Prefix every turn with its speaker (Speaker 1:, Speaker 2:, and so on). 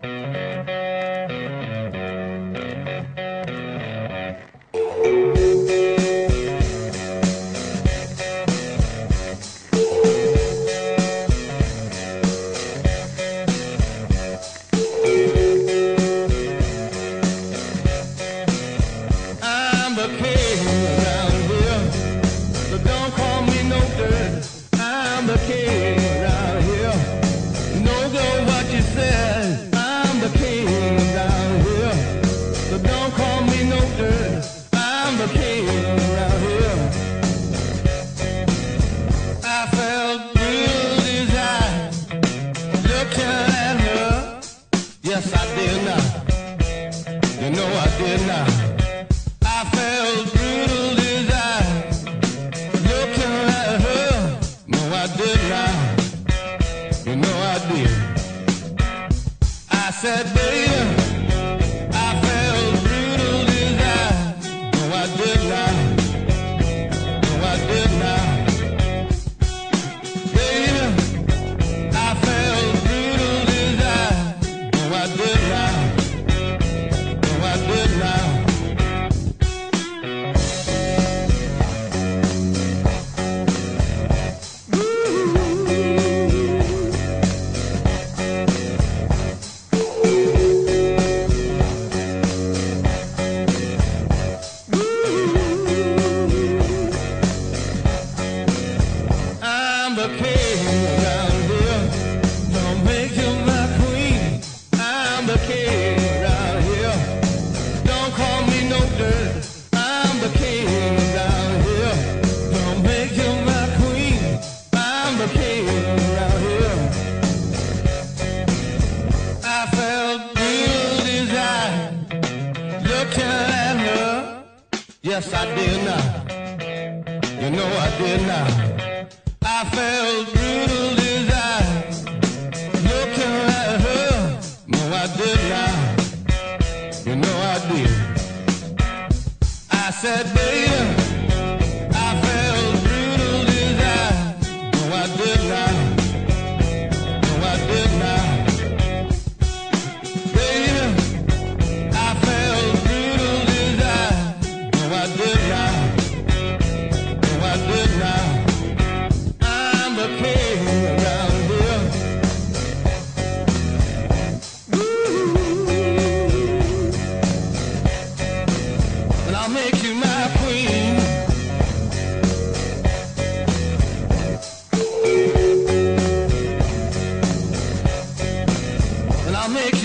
Speaker 1: I'm the king around here, so don't call me no dirt. I'm the king around here. No go what you said. I'm the king around here, so don't call me no dirt. I'm the king around here. I felt real desire looking at her. Yes, I did now. You know I did now. I felt brutal desire looking at her. No, I did not. You know I did. I said, baby, I felt brutal desire. No, I did not. No, I did not. Baby, I felt brutal desire. No, I did not. No, I did not. I'm the king around here. Don't make you my queen. I'm the king around here. Don't call me no dirt. I'm the king around here. Don't make you my queen. I'm the king around here. I felt real desire looking at her. Yes, I did now. You know I did now. I felt brutal desire looking at her. No, I did not. You know I did. I said, baby, I felt brutal desire. No, I did not. No, I did not. Baby, I felt brutal desire. No, I did not. No, I did not. I'm the king around here. And I'll make you my queen. And I'll make